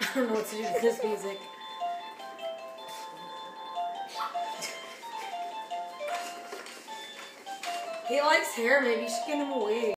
I don't know what to do with this music. He likes hair, maybe you should get him a wig.